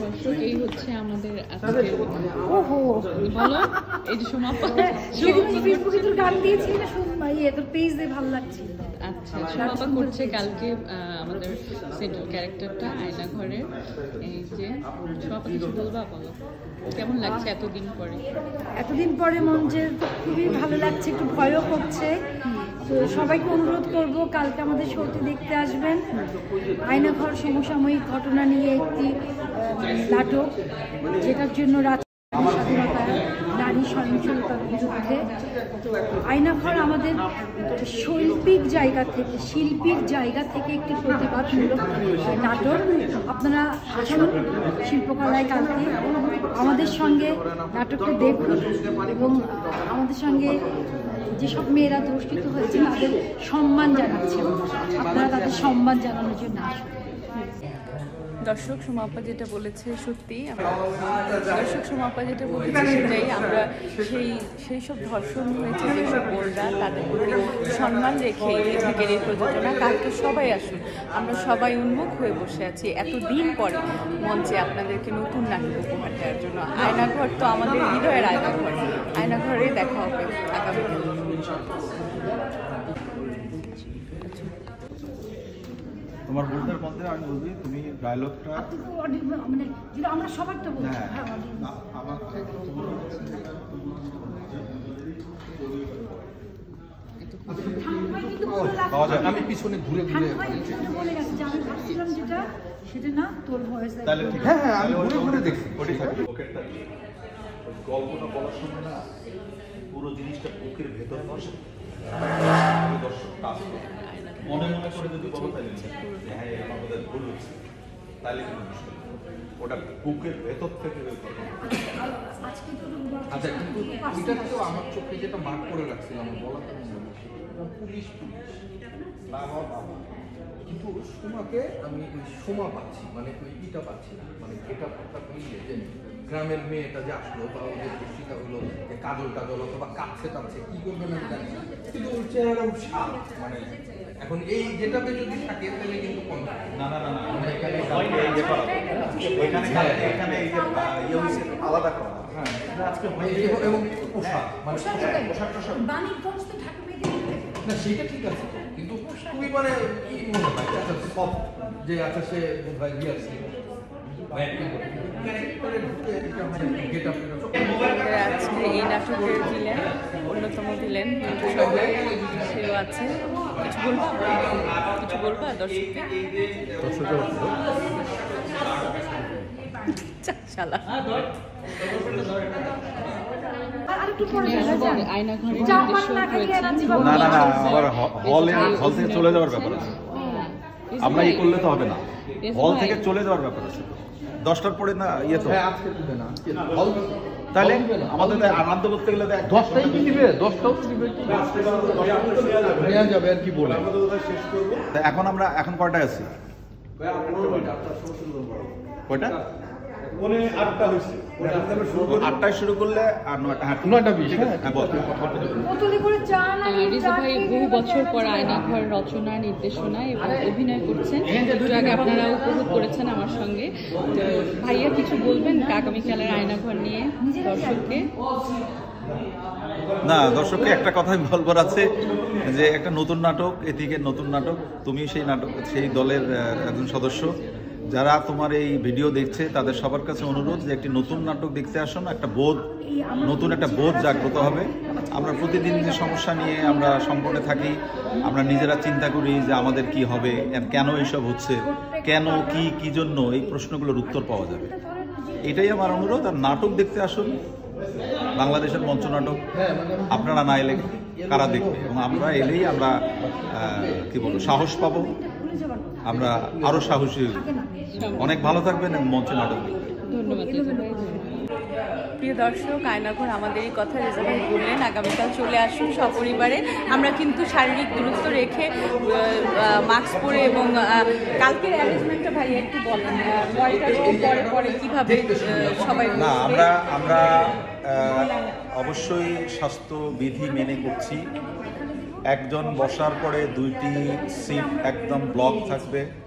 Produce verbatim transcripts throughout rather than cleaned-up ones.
দর্শক এই হচ্ছে আমাদের আজকে ওহো বলো এই যে সোমাপা ফেসবুকে তোর গান দিয়েছিস না শুন ভাই তোর পেজ দিয়ে ভালো লাগছে। আচ্ছা সোমাপা করছে কালকে আমাদের সেন্ট্রাল ক্যারেক্টারটা আয়না ঘরে। এই যে সোমাপা কিছু বলবা বলো কেমন লাগছে এতদিন পরে? এতদিন পরে মঞ্চে খুবই ভালো লাগছে, একটু ভয়ও করছে। তো সবাইকে অনুরোধ করব কালকে আমাদের শোতে দেখতে আসবেন। আয়নাঘর সমসাময়িক ঘটনা নিয়ে একটি নাটক, যেটার জন্য স্বাধীনতা নারী সহিংসতার বিরুদ্ধে। তো আয়নাঘর আমাদের শৈল্পিক জায়গা থেকে শিল্পীর জায়গা থেকে একটি প্রতিবাদমূলক নাটক। আপনারা আসুন শিল্পকলায় কালকে আমাদের সঙ্গে নাটকটা দেখুন এবং আমাদের সঙ্গে যেসব মেয়েরা ধর্ষিত হয়েছে তাদের সম্মান জানাচ্ছে, আপনারা তাদের সম্মান জানানোর জন্য আসুন। দর্শক সোমাপা যেটা বলেছে সত্যি, দর্শক সোমাপা যেটা বলেছে সেটাই আমরা সেই সেই সব ধর্ষণ হয়েছে যেসব বোনরা তাদের প্রতি সম্মান রেখে এদিকের এই প্রযোজনা কালকে সবাই আসুন। আমরা সবাই উন্মুখ হয়ে বসে আছি এতদিন পরে মঞ্চে আপনাদেরকে নতুন নাটক উপহার দেওয়ার জন্য। আয়নাঘর তো আমাদের হৃদয়ের আয়নাঘর, আয়নাঘরে দেখা হবে আগামীকাল। তোমার বলতে বলতে আমি বলবি তুমি ডায়লগটা মানে যেটা আমরা সবার তো বলছি। হ্যাঁ আমার আমি পিছনে ঘুরে ঘুরে বলে গেছে যে আমি ভাবছিলাম যেটা সেটা না তোর ভয়েস। তাহলে ঠিক হ্যাঁ হ্যাঁ আমি ঘুরে ঘুরে দেখছি ওটাই থাকে। গল্পটা বলার সময় না পুরো জিনিসটা বুকের ভেতর বসে দর্শক কাজ করে মনে মনে করে যদি বলো তাহলে হ্যাঁ আমাদের ভুল হচ্ছে তাহলে কিন্তু ওটা বুকের ভেতর থেকে আচ্ছা কিন্তু এটা তো আমার চোখে যেটা মার্ক করে রাখছিলাম বলা পুলিশ পুলিশ বাবা বাবা কিন্তু সোমাকে আমি ওই সোমা পাচ্ছি, মানে ওই ইটা পাচ্ছি না, মানে এটা মিলিয়ে যে গ্রামের মেয়েটা যে আসলো বা ওদের দৃষ্টিটা হলো যে কাজল টাজল অথবা কাছে টাচ্ছে কি করবে না জানি, কিন্তু ওর চেহারা ওর সাপ মানে এখন এই যেটাতে যদি থাকে তাহলে কিন্তু কম না না না না মানে এখানে এখানে এখানে এই যে ইয়ে হইছে আলাদা করা হ্যাঁ আজকে এবং পোশাক মানে পোশাক পোশাক না সেটা ঠিক আছে কিন্তু খুবই মানে কি মনে হয় আচ্ছা সব যে আচ্ছা সে বোধ হয় রিয়ালসি আজকে এই নাটকের ভিলেন অন্যতম ভিলেন সেও আছে। কিছু বলবা কিছু বলবা দর্শককে? চালা না না না আবার হল হল থেকে চলে যাওয়ার ব্যাপার আছে, আমরা ই করলে তো হবে না, হল থেকে চলে যাওয়ার ব্যাপার আছে। দশটার পরে না ইয়ে তো তাহলে আমাদের আনন্দ করতে গেলে দশটাই কি দিবে, দশটাও দিবে যাবে আর কি বলে। এখন আমরা এখন কয়টায় আছি? কয়টা? আটটায় শুরু করলে আর নয়টা বিশ। রিজু ভাই বহু বছর পর আয়নাঘর রচনা নির্দেশনা এবং অভিনয় করছেন, একটু আগে আপনারা উপভোগ করেছেন আমার সঙ্গে। তো ভাইয়া কিছু বলবেন আগামীকালের আয়নাঘর নিয়ে দর্শককে? না দর্শককে একটা কথাই বলবার আছে যে একটা নতুন নাটক, এদিকে নতুন নাটক, তুমি সেই নাটক সেই দলের একজন সদস্য। যারা তোমার এই ভিডিও দেখছে তাদের সবার কাছে অনুরোধ যে একটি নতুন নাটক দেখতে আসুন, একটা বোধ নতুন একটা বোধ জাগ্রত হবে। আমরা প্রতিদিন যে সমস্যা নিয়ে আমরা সংকটে থাকি, আমরা নিজেরা চিন্তা করি যে আমাদের কি হবে, কেন এইসব হচ্ছে, কেন কি কি জন্য, এই প্রশ্নগুলোর উত্তর পাওয়া যাবে। এটাই আমার অনুরোধ। আর নাটক দেখতে আসুন, বাংলাদেশের মঞ্চনাটক। আপনারা না এলে কারা দেখবে, এবং আমরা এলেই আমরা কি বলবো সাহস পাবো, আমরা আরো সাহসী হই। অনেক ভালো থাকবেন এবং মঞ্চ নাটক দেখবেন। ধন্যবাদ। প্রিয় দর্শক, আয়নাঘর আমাদের এই কথা রেজা ভাই বললেন আগামীকাল চলে আসুন সপরিবারে। আমরা কিন্তু শারীরিক দূরত্ব রেখে মাস্ক পরে এবং কালকের অ্যারেঞ্জমেন্টটা ভাই একটু বলেন, পরে পরে কীভাবে সবাই না আমরা আমরা অবশ্যই স্বাস্থ্যবিধি মেনে করছি। একজন বসার পরে দুইটি সিট একদম ব্লক থাকবে,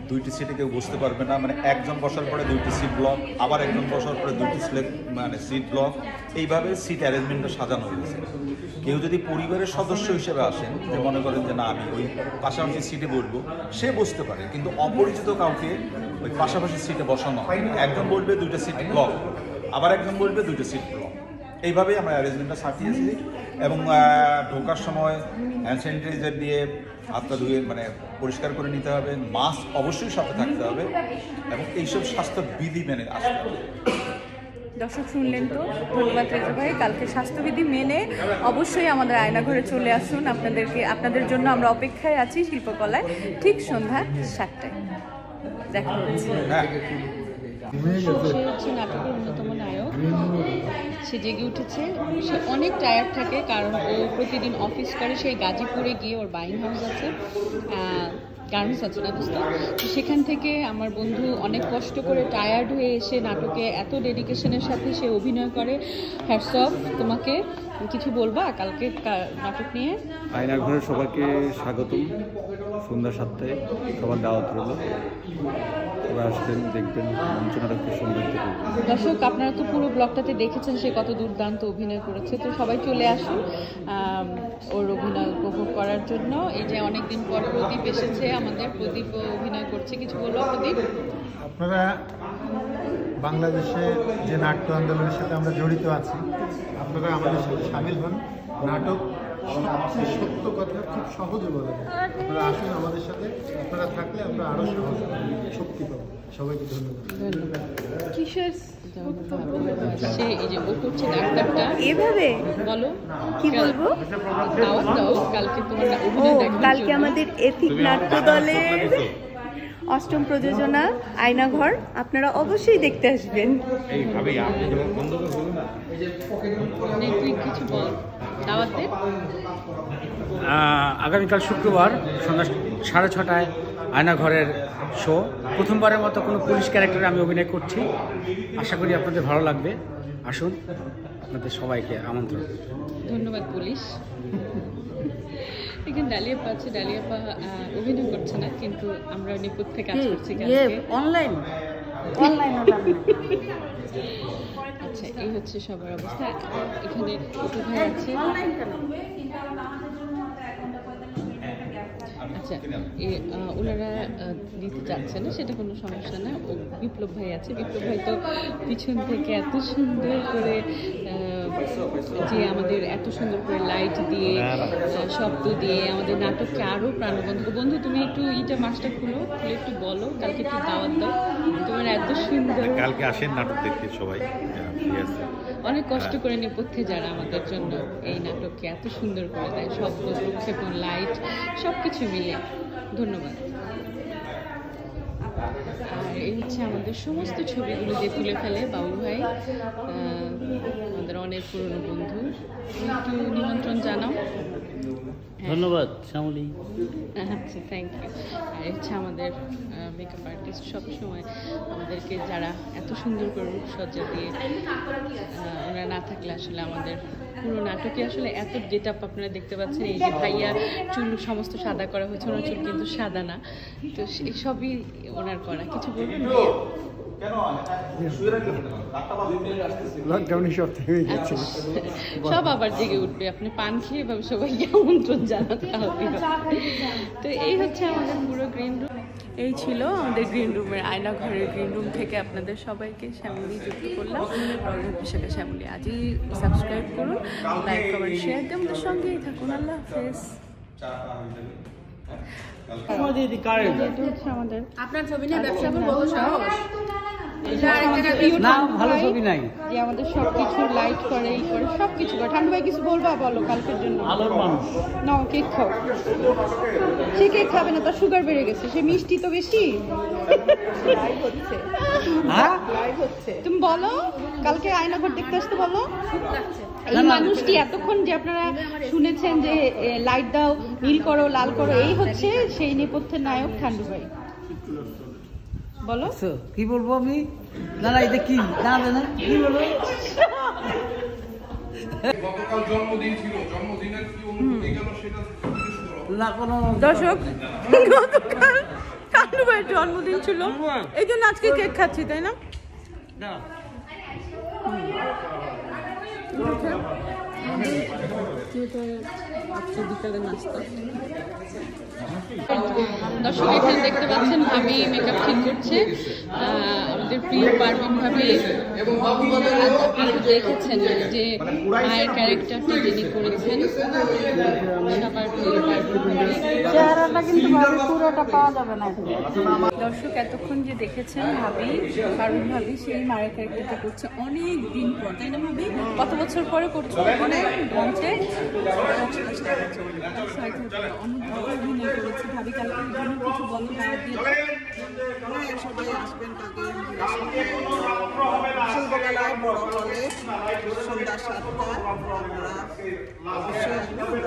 দুইটি সিটে কেউ বসতে পারবে না, মানে একজন বসার পরে দুইটি সিট ব্লক, আবার একজন বসার পরে দুইটি সিলেক্ট মানে সিট ব্লক, এইভাবে সিট অ্যারেঞ্জমেন্টটা সাজানো হয়েছে। কেউ যদি পরিবারের সদস্য হিসেবে আসেন, যে মনে করেন যে না আমি ওই পাশাপাশি সিটে বসবো, সে বসতে পারে, কিন্তু অপরিচিত কাউকে ওই পাশাপাশি সিটে বসানো হয়। একজন বসবে দুইটা সিট ব্লক, আবার একজন বসবে দুইটা সিট ব্লক, এইভাবেই আমরা অ্যারেঞ্জমেন্টটা সাজিয়েছি। এবং ঢোকার সময় হ্যান্ড স্যানিটাইজার দিয়ে হাতটা ধুয়ে মানে পরিষ্কার করে নিতে হবে, মাস্ক অবশ্যই সাথে থাকতে হবে এবং এইসব স্বাস্থ্য বিধি মেনে আসতে হবে। দর্শক শুনলেন তো, ধন্যবাদ রেজা ভাই। কালকে স্বাস্থ্যবিধি মেনে অবশ্যই আমাদের আয়নাঘরে চলে আসুন। আপনাদেরকে আপনাদের জন্য আমরা অপেক্ষায় আছি শিল্পকলায়, ঠিক সন্ধ্যা সাতটায় দেখা হচ্ছে। হ্যাঁ, সে হচ্ছে নাটকের অন্যতম নায়ক। সে জেগে উঠেছে, সে অনেক টায়ার্ড থাকে কারণ ও প্রতিদিন অফিস করে। সেই গাজীপুরে গিয়ে ওর বাইং হাউস আছে, গার্মেন্টস আছে না দোস্ত, তো সেখান থেকে আমার বন্ধু অনেক কষ্ট করে টায়ার্ড হয়ে এসে নাটকে এত ডেডিকেশনের সাথে সে অভিনয় করে। হ্যাটস অফ তোমাকে। কিছু বলবা কালকে নাটক নিয়ে? আয়নার ঘরের সবাইকে স্বাগতম। সন্ধ্যা সাতটায় সবার দাওয়াত রইল, সবাই আসবেন, দেখবেন মঞ্চ নাটককে সমৃদ্ধ করবেন। দর্শক আপনারা তো পুরো ব্লগটাতে দেখেছেন সে কত দুর্দান্ত অভিনয় করেছে, তো সবাই চলে আসুন ওর অভিনয় উপভোগ করার জন্য। এই যে অনেকদিন পর প্রদীপ এসেছে, আমাদের প্রদীপ অভিনয় করছে। কিছু বলবো প্রদীপ? আপনারা বাংলাদেশে যে নাট্য আন্দোলনের সাথে আমরা জড়িত আছি, আপনারা আমাদের সাথে সামিল হন। নাটক সবচেয়ে সত্য কথা খুব সহজে বলা যায়। আপনারা আসুন আমাদের সাথে, আপনারা থাকলে আমরা আরও সহজ শক্তি পাবো। সবাইকে ধন্যবাদ। কিসের সে এই যে ও করছে ডাক্তারটা এভাবে বলো কি বলবো? দাওয়াত দাও কালকে তোমার ও অভিনয় দেখার কালকে জন্য। আমাদের এথিক নাট্য দলের অষ্টম প্রযোজনা আয়নাঘর, আপনারা অবশ্যই দেখতে আসবেন। মানে তুই কিছু বল দাওয়াত দে। আগামীকাল শুক্রবার সন্ধ্যা সাড়ে ছটায় আয়নাঘরের শো। প্রথমবারের মতো কোনো পুলিশ ক্যারেক্টারে আমি অভিনয় করছি, আশা করি আপনাদের ভালো লাগবে। আসুন, আপনাদের সবাইকে আমন্ত্রণ। ধন্যবাদ পুলিশ। এখানে ডালিয়াপা আছে, ডালিয়াপা অভিনয় করছে না, কিন্তু আমরা নেপথ্যে কাজ করছি অনলাইন আচ্ছা, এই হচ্ছে সবার অবস্থা। এখানে ছোট ভাই আছে। আচ্ছা, ওনারা দিতে চাচ্ছে না, সেটা কোনো সমস্যা না। ও বিপ্লব ভাই আছে, বিপ্লব ভাই তো পিছন থেকে এত সুন্দর করে যে আমাদের এত সুন্দর করে লাইট দিয়ে শব্দ দিয়ে আমাদের নাটককে আরও প্রাণবন্ত। বন্ধু তুমি একটু ইটা মাছটা খুলো, খুলে একটু বলো কালকে একটু দাওয়াত দাও। তোমার এত সুন্দর, কালকে আসেন নাটক দেখতে সবাই। অনেক কষ্ট করে নেপথ্যে যারা আমাদের জন্য এই নাটককে এত সুন্দর করে দেয়, শব্দ, প্রক্ষেপণ, লাইট সব কিছু মিলে। ধন্যবাদ। আর এই হচ্ছে আমাদের সমস্ত ছবিগুলো যে তুলে ফেলে বাবু ভাই, আমাদের অনেক পুরনো বন্ধু। একটু নিমন্ত্রণ জানাও। ধন্যবাদ শ্যামলী। আচ্ছা, থ্যাংক ইউ। আর হচ্ছে আমাদের মেকআপ আর্টিস্ট, সবসময় আমাদেরকে যারা এত সুন্দর করে রূপসজ্জা দিয়ে, ওনারা না থাকলে আসলে আমাদের পুরো নাটকে আসলে এত গেট আপ আপনারা দেখতে পাচ্ছেন। এই যে ভাইয়া চুল সমস্ত সাদা করা হয়েছে, ওনার চুল কিন্তু সাদা না, তো সবই ওনার করা। কিছু বলবেন? সব আবার জেগে উঠবে, আপনি পান খেয়ে বা সবাইকে আমন্ত্রণ জানাতে হবে। তো এই হচ্ছে আমাদের পুরো গ্রিন রুম। এই ছিল আমাদের গ্রিন রুমের আয়নাঘরের গ্রিন রুম থেকে আপনাদের সবাইকে শ্যামলী যুক্ত করলাম। বিশাখা শ্যামলী, আজই সাবস্ক্রাইব করুন, লাইক কমেন্ট শেয়ার দিয়ে আমাদের সঙ্গেই থাকুন। আল্লাহ হাফেজ। আমাদের আপনার ছবি নিয়ে ব্যবসা করবো সাহস না, ভালো ছবি নাই যে আমাদের সব কিছু লাইট করে, এই করে সব কিছু করে। ঠান্ডু ভাই কিছু বলবা বলো কালকের জন্য? আলোর মানুষ না, কেক খাও। সে কেক খাবে না, তার সুগার বেড়ে গেছে। সে মিষ্টি তো বেশি হচ্ছে। তুমি বলো কালকে আয়নাঘর দেখতে আসতে বলো। এই মানুষটি এতক্ষণ যে আপনারা শুনেছেন যে লাইট দাও, নীল করো, লাল করো, এই হচ্ছে সেই নেপথ্যের নায়ক ঠান্ডু ভাই। বলো কি বলবো আমি? না না, এটা কি না না কি বলবো? গতকাল জন্মদিন ছিল, জন্মদিনের কি অনুভূতি গেল সেটা না কোনো দর্শক গতকাল নান্টু ভাইয়ের জন্মদিন ছিল, এই জন্য আজকে কেক খাচ্ছি, তাই না? বিকালে নাস্তা। দর্শক এখানে দেখতে পাচ্ছেন ভাবি মেকআপ ঠিক করছে, আমাদের প্রিয় পারভিন ভাবি। আপনারা দেখেছেন যে মায়ের ক্যারেক্টারটি যিনি করেছেন, সবার প্রিয় পারভিন ভাবি। চেহারাটা কিন্তু ভাবে পুরোটা পাওয়া যাবে না। দর্শক এতক্ষণ যে দেখেছেন ভাবি, পারভিন ভাবি সেই মায়ের ক্যারেক্টারটা করছে অনেক দিন পর, তাই না ভাবি? কত বছর পরে করছে অনেক মঞ্চে, অভিনয় করেছে। ভাবি কালকে কিছু বলো দাওয়াত দিয়ে। সবাই আসবেন কালকে শিল্পকলায় বড় হলে সন্ধ্যা সাতটায় আমরা অবশ্যই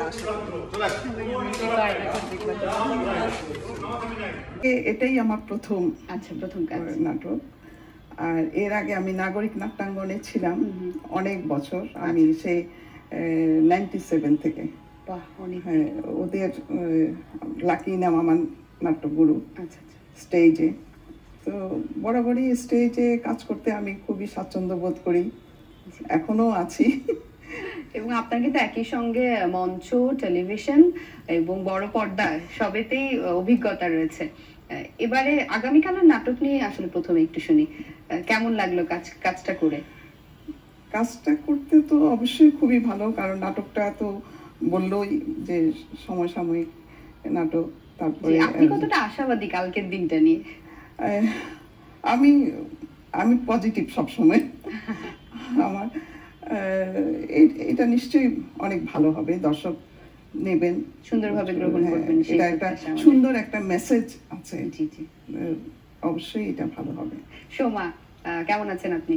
এটাই আমার প্রথম আচ্ছা, প্রথম কাজ নাটক। আর এর আগে আমি নাগরিক নাট্যাঙ্গনে ছিলাম অনেক বছর, আমি সেই নাইনটি সেভেন থেকে। হ্যাঁ, ওদের লাকি নাম আমার নাট্যগুরু স্টেজে। তো বরাবরই স্টেজে কাজ করতে আমি খুবই স্বাচ্ছন্দ্য বোধ করি, এখনো আছি। এবং আপনার কিন্তু একই সঙ্গে মঞ্চ, টেলিভিশন এবং বড় পর্দা সবেতেই অভিজ্ঞতা রয়েছে। এবারে আগামীকালের নাটক নিয়ে আসলে প্রথমে একটু শুনি, কেমন লাগলো কাজ কাজটা করে? কাজটা করতে তো অবশ্যই খুবই ভালো, কারণ নাটকটা তো বললোই যে সমসাময়িক নাটক। তারপরে আপনি কতটা আশাবাদী কালকের দিনটা নিয়ে? আমি আমি পজিটিভ সবসময়। আমার এটা নিশ্চয়ই অনেক ভালো হবে, দর্শক নেবেন, সুন্দরভাবে গ্রহণ করবেন। এটা একটা সুন্দর একটা মেসেজ আছে, জি জি, অবশ্যই এটা ভালো হবে। সোমা, কেমন আছেন আপনি?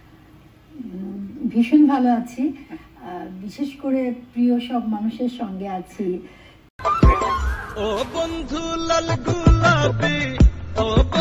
ভীষণ ভালো আছি, বিশেষ করে প্রিয় সব মানুষের সঙ্গে আছি। ও বন্ধু লাল গোলাপি, ও